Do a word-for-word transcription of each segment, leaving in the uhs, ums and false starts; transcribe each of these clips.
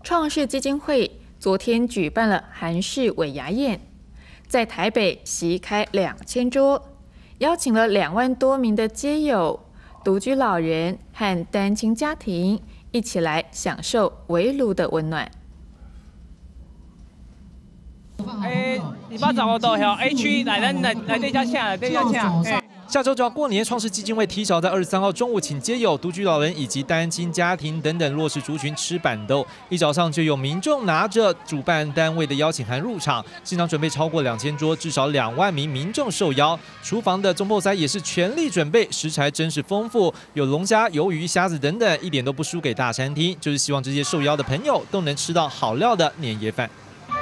创世基金会昨天举办了韩式尾牙宴，在台北席开两千桌，邀请了两万多名的街友、独居老人和单亲家庭一起来享受围炉的温暖。 诶，二百十五度向 A 区来，咱来来这家请，来这家请。 下周就要过年，创世基金会提早在二十三号中午，请街友、独居老人以及单亲家庭等等弱势族群吃板豆。一早上就有民众拿着主办单位的邀请函入场，现场准备超过两千桌，至少两万名民众受邀。厨房的中破塞也是全力准备，食材真是丰富，有龙虾、鱿鱼、虾子等等，一点都不输给大餐厅。就是希望这些受邀的朋友都能吃到好料的年夜饭。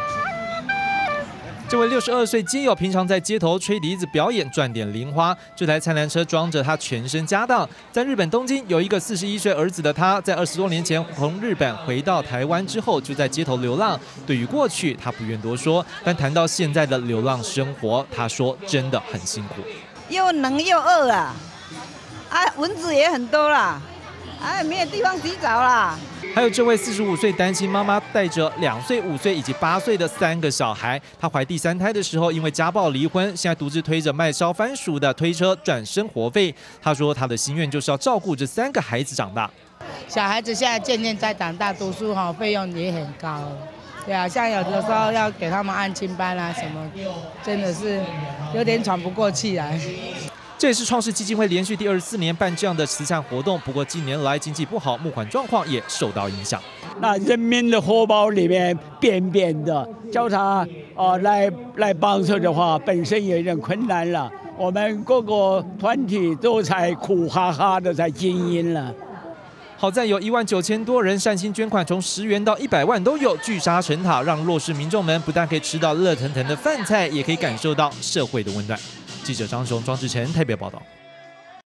这位六十二岁街友平常在街头吹笛子表演赚点零花，这台餐篮车装着他全身家当。在日本东京有一个四十一岁儿子的他，在二十多年前从日本回到台湾之后，就在街头流浪。对于过去，他不愿多说，但谈到现在的流浪生活，他说真的很辛苦， 又冷又饿啊，啊，蚊子也很多啦，哎，没有地方洗澡啦。 还有这位四十五岁单亲妈妈，带着两岁、五岁以及八岁的三个小孩。她怀第三胎的时候，因为家暴离婚，现在独自推着卖烧番薯的推车赚生活费。她说，她的心愿就是要照顾这三个孩子长大。 小孩子现在渐渐在长大，读书哈费用也很高。对啊，像有的时候要给他们安亲班啊什么，真的是有点喘不过气来。 这也是创世基金会连续第二十四年办这样的慈善活动。不过近年来经济不好，募款状况也受到影响。 那人民的荷包里面扁扁的，叫他呃来来帮助的话，本身也有点困难了。我们各个团体都在苦哈哈的在经营了。 好在有一万九千多人善心捐款，从十元到一百万都有，聚沙成塔，让弱势民众们不但可以吃到热腾腾的饭菜，也可以感受到社会的温暖。记者张雄、庄志成台北报道。